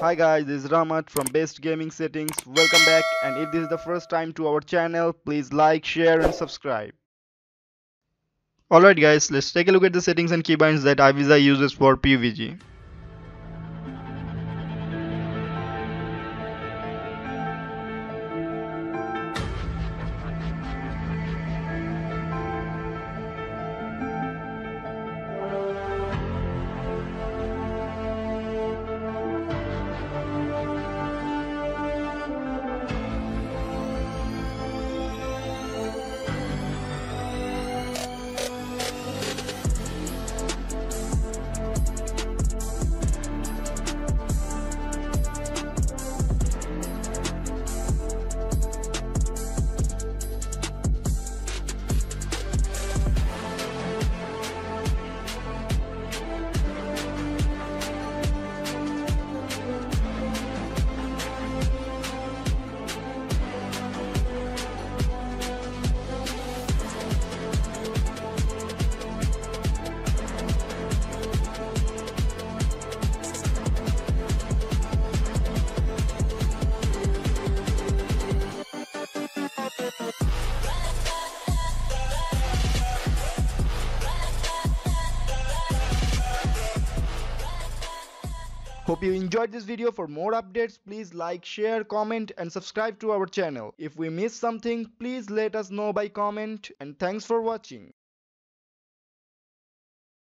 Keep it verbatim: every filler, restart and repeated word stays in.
Hi guys, this is Ramat from Best Gaming Settings. Welcome back, and if this is the first time to our channel, please like, share and subscribe. Alright guys, let's take a look at the settings and keybinds that Ibiza uses for P U B G. Hope you enjoyed this video. For more updates, please like, share, comment and subscribe to our channel. If we missed something, please let us know by comment, and thanks for watching.